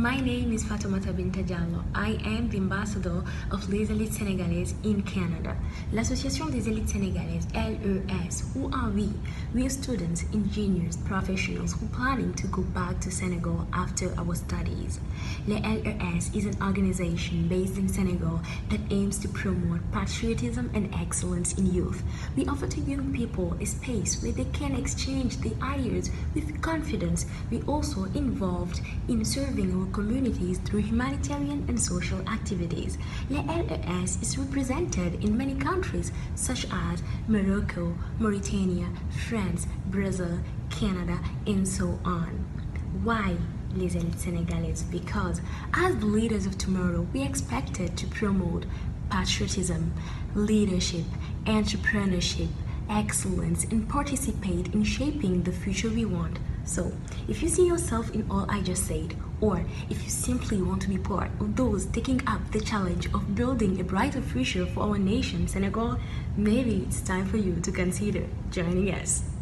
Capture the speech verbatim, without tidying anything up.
My name is Fatoumata Binta Diallo. I am the ambassador of Les Élites Sénégalaises in Canada. L'Association des Élites Sénégalaises, L E S. Who are we? We are students, engineers, professionals who are planning to go back to Senegal after our studies. Le L E S is an organization based in Senegal that aims to promote patriotism and excellence in youth. We offer to young people a space where they can exchange their ideas with confidence. We also involved in serving our communities through humanitarian and social activities. Le L E S is represented in many countries such as Morocco, Mauritania, France, Brazil, Canada, and so on. Why Les Élites Sénégalaises? Because as the leaders of tomorrow, we are expected to promote patriotism, leadership, entrepreneurship, excellence, and participate in shaping the future we want. So, if you see yourself in all I just said, or if you simply want to be part of those taking up the challenge of building a brighter future for our nation, Senegal, maybe it's time for you to consider joining us.